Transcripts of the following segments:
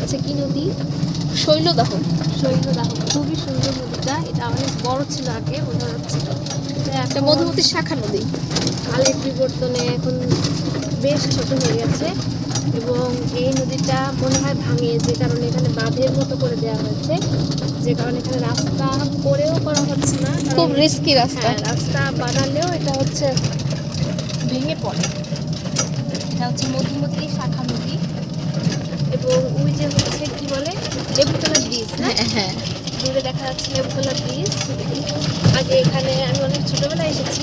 হচ্ছে কি নদী, শৈলদাহ। শৈলদাহ খুবই সুন্দর নদীটা, এটা অনেক বড় ছিল আগে বোঝা যাচ্ছিল, একটা মধুমতি শাখা নদী। কালের বিবর্তনে এখন বেশ ছোট হয়ে গেছে এবং এই নদীটা মনে হয় ভাঙে, যে কারণে এখানে বাঁধের মতো করে দেওয়া হয়েছে, যে কারণে এখানে রাস্তা করেও করা হচ্ছে না, খুব রিস্কি রাস্তা। রাস্তা বানালেও এটা হচ্ছে ভেঙে পড়ে। এটা হচ্ছে মধুমতি শাখা নদী এবং ওই যে হচ্ছে কি বলে লেবুতলা ব্রিজ, হ্যাঁ দূরে দেখা যাচ্ছে লেবুতলা ব্রিজ। আগে এখানে আমি অনেক ছোটবেলায় এসেছি,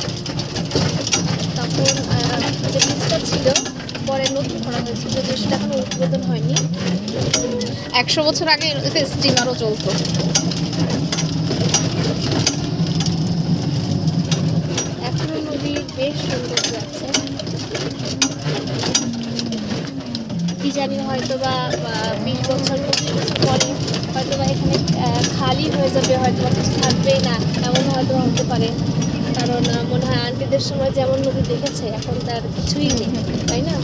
তখন যে ব্রিজটা ছিল পরে নতুন করা হয়েছিল, যে সেটা এখনো উদ্বোধন হয়নি। 100 বছর আগে স্টিমারও চলতো। এখনো নদীর বেশ সৌন্দর্য আছে, কি জানি হয়তো বা 20 বছর 25 বছর পরে হয়তো বা এখানে খালি হয়ে যাবে, হয়তো বা কিছু থাকবেই না, এমনও হয়তো হতে পারে। কারণ মনে হয় আন্টিদের সময় যেমন নদী দেখেছে এখন তার কিছুই নেই, তাই না?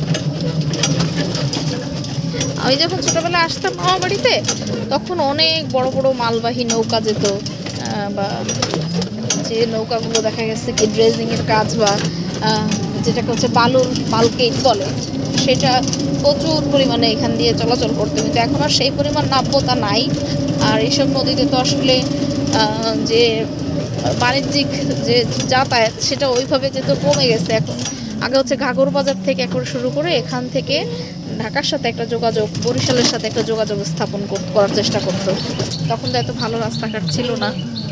আমি যখন ছোটবেলায় আসতাম মামা বাড়িতে, তখন অনেক বড় বড় মালবাহী নৌকা যেত, বা যে নৌকাগুলো দেখা গেছে কি ড্রেজিংয়ের কাজ বা যেটাকে হচ্ছে বালুর মালকেট বলে, সেটা প্রচুর পরিমাণে এখান দিয়ে চলাচল করতে। কিন্তু এখন আর সেই পরিমাণ নাব্যতা নাই। আর এইসব নদীতে তো আসলে যে বাণিজ্যিক যে যাতায়াত সেটা ওইভাবে যেহেতু কমে গেছে এখন। আগে হচ্ছে ঘাগর বাজার থেকে এখন শুরু করে এখান থেকে ঢাকার সাথে একটা যোগাযোগ, বরিশালের সাথে একটা যোগাযোগ স্থাপন করার চেষ্টা করতো। তখন তো এত ভালো রাস্তাঘাট ছিল না।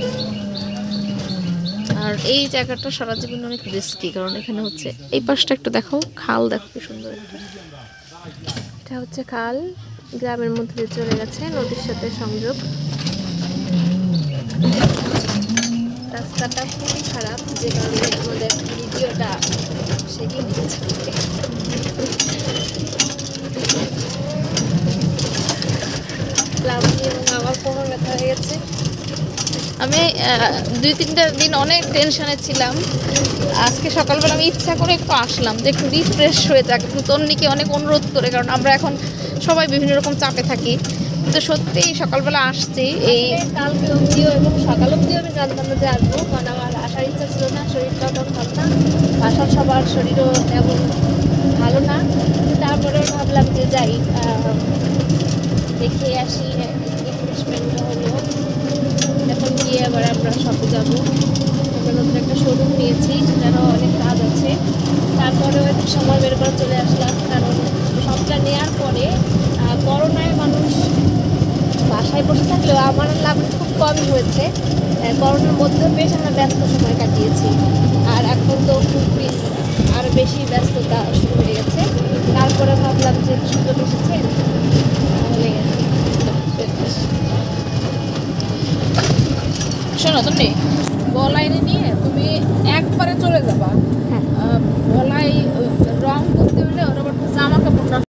আর এই জায়গাটা সারা জীবন অনেক রিস্কি, কারণ এখানে হচ্ছে এই পাশটা একটু দেখো, খাল দেখো কি সুন্দর। এটা হচ্ছে খাল, গ্রামের মধ্যে দিয়ে চলে গেছে নদীর সাথে সংযোগ। রাস্তাটা খুবই খারাপ, যে কারণে আমাদের ভিডিওটা সেদিন লাভলি এবং আমার কোমর ব্যথা হয়ে গেছে। আমি 2-3টা দিন অনেক টেনশনে ছিলাম। আজকে সকালবেলা আমি ইচ্ছা করে একটু আসলাম যে একটু রিফ্রেশ হয়ে যাক, একটু তন্নিকে অনেক অনুরোধ করে, কারণ আমরা এখন সবাই বিভিন্ন রকম চাপে থাকি। কিন্তু সত্যিই সকালবেলা আসছি এই কালকে অবধিও এবং সকাল অবধিও আমি জানতাম না যে আসবো, কারণ আমার আসার ইচ্ছা ছিল না, শরীরটাও তখন ভালো না, বাসার সবার শরীরও তেমন ভালো না। তারপরেও ভাবলাম যে যাই, দেখে আসি, রিফ্রেশমেন্ট হলো। এখন গিয়ে আবার আমরা শপে যাবো। আমরা নতুন একটা শোরুম নিয়েছি, সেটারও অনেক কাজ আছে। তারপরেও একটু সময় বের করে চলে আসলাম, কারণ সবটা নেওয়ার পরে করোনায় মানুষ বাসায় বসে থাকলেও আমার লাভ খুব কমই হয়েছে। করোনার মধ্যেও বেশ আমরা ব্যস্ত সময় কাটিয়েছি, আর এখন তো খুবই আরও বেশি ব্যস্ততা শুরু হয়ে গেছে। তারপরে ভাবলাম যে সুযোগ এসেছে, তাহলে শোনো, তুমি বলাইরে নিয়ে তুমি একবারে চলে যাবা। বলাই রং করতে হলে ওর আবার জামা কাপড়